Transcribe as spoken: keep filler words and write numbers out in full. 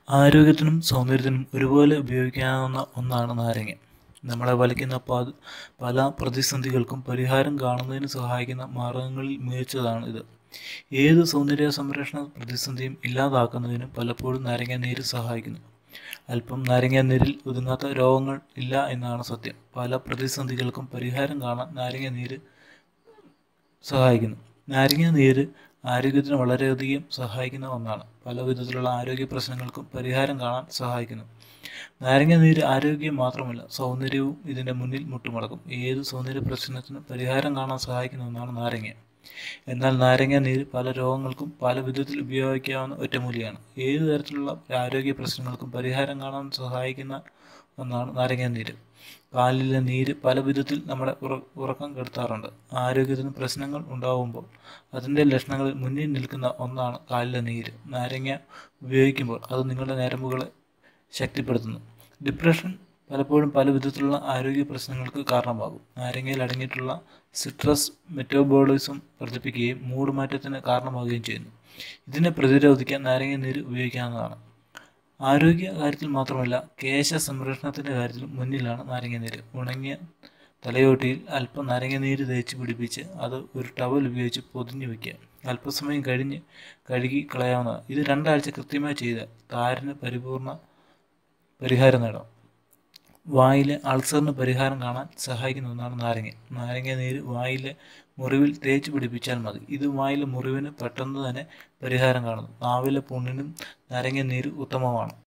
ആരോഗ്യത്തിനും സൗന്ദര്യത്തിനും ഒരുപോലെ ഉപയോഗിക്കാവുന്ന ഒന്നാണ് നാരങ്ങ. നമ്മളെ വലയ്ക്കുന്ന പ പല പ്രതിസന്ധികൾക്കും പരിഹാരം കാണുന്നതിന് സഹായിക്കുന്ന മാർഗങ്ങളിൽ മികച്ചതാണ് ഇത്. ഏത് സൗന്ദര്യ സംരക്ഷണ പ്രതിസന്ധിയും ഇല്ലാതാക്കുന്നതിന് പലപ്പോഴും നാരങ്ങാനീര് സഹായിക്കുന്നു. അല്പം നാരങ്ങാനീരിൽ ഒതുങ്ങാത്ത രോഗങ്ങൾ ഇല്ല എന്നാണ് സത്യം. പല പ്രതിസന്ധികൾക്കും പരിഹാരം കാണാൻ നാരങ്ങാനീര് സഹായിക്കുന്നു. നാരങ്ങാനീര് ആരോഗ്യത്തിന് വളരെയധികം സഹായിക്കുന്ന ഒന്നാണ്. പല വിധത്തിലുള്ള ആരോഗ്യ പ്രശ്നങ്ങൾക്കും പരിഹാരം കാണാൻ സഹായിക്കുന്നു. നാരങ്ങാനീര് ആരോഗ്യം മാത്രമല്ല, സൗന്ദര്യവും ഇതിൻ്റെ മുന്നിൽ മുട്ടുമടക്കും. ഏത് സൗന്ദര്യ പ്രശ്നത്തിനും പരിഹാരം കാണാൻ സഹായിക്കുന്ന ഒന്നാണ് നാരങ്ങ. എന്നാൽ നാരങ്ങാനീര് പല രോഗങ്ങൾക്കും പല വിധത്തിൽ ഉപയോഗിക്കാവുന്ന ഒറ്റമൂലിയാണ്. ഏത് തരത്തിലുള്ള ആരോഗ്യ പ്രശ്നങ്ങൾക്കും പരിഹാരം കാണാൻ സഹായിക്കുന്ന ഒന്നാണ് നാരങ്ങാനീര്. കാലിലെ നീര് പല വിധത്തിൽ നമ്മുടെ ഉറ ഉറക്കം കെടുത്താറുണ്ട്. ആരോഗ്യത്തിന് പ്രശ്നങ്ങൾ ഉണ്ടാകുമ്പോൾ അതിൻ്റെ ലക്ഷണങ്ങളിൽ മുന്നിൽ നിൽക്കുന്ന ഒന്നാണ് കാലിലെ നീര്. നാരങ്ങ ഉപയോഗിക്കുമ്പോൾ അത് നിങ്ങളുടെ ഞരമ്പുകളെ ശക്തിപ്പെടുത്തുന്നു. ഡിപ്രഷൻ പലപ്പോഴും പല വിധത്തിലുള്ള ആരോഗ്യ പ്രശ്നങ്ങൾക്ക് കാരണമാകും. നാരങ്ങയിൽ അടങ്ങിയിട്ടുള്ള സിട്രസ് മെറ്റബോളിസം വർദ്ധിപ്പിക്കുകയും മൂഡ് മാറ്റത്തിന് കാരണമാവുകയും ചെയ്യുന്നു. ഇതിനെ പ്രതിരോധിക്കാൻ നാരങ്ങാനീര് ഉപയോഗിക്കാവുന്നതാണ്. ആരോഗ്യ കാര്യത്തിൽ മാത്രമല്ല, കേശ സംരക്ഷണത്തിൻ്റെ കാര്യത്തിലും മുന്നിലാണ് നാരങ്ങാനീര്. ഉണങ്ങിയ തലയോട്ടിയിൽ അല്പം നാരങ്ങാനീര് തേച്ച് പിടിപ്പിച്ച് അത് ഒരു ടവൽ ഉപയോഗിച്ച് പൊതിഞ്ഞു വയ്ക്കുക. അല്പസമയം കഴിഞ്ഞ് കഴുകി കളയാവുന്നതാണ്. ഇത് രണ്ടാഴ്ച കൃത്യമായി ചെയ്താൽ താരന് പരിപൂർണ പരിഹാരം നേടാം. വായിലെ അൾസറിന് പരിഹാരം കാണാൻ സഹായിക്കുന്ന ഒന്നാണ് നാരങ്ങ. നാരങ്ങാനീര് വായിലെ മുറിവിൽ തേച്ച് പിടിപ്പിച്ചാൽ മതി. ഇത് വായിലെ മുറിവിന് പെട്ടെന്ന് തന്നെ പരിഹാരം കാണുന്നു. നാവിലെ പുണ്ണിനും നാരങ്ങാനീര് ഉത്തമമാണ്.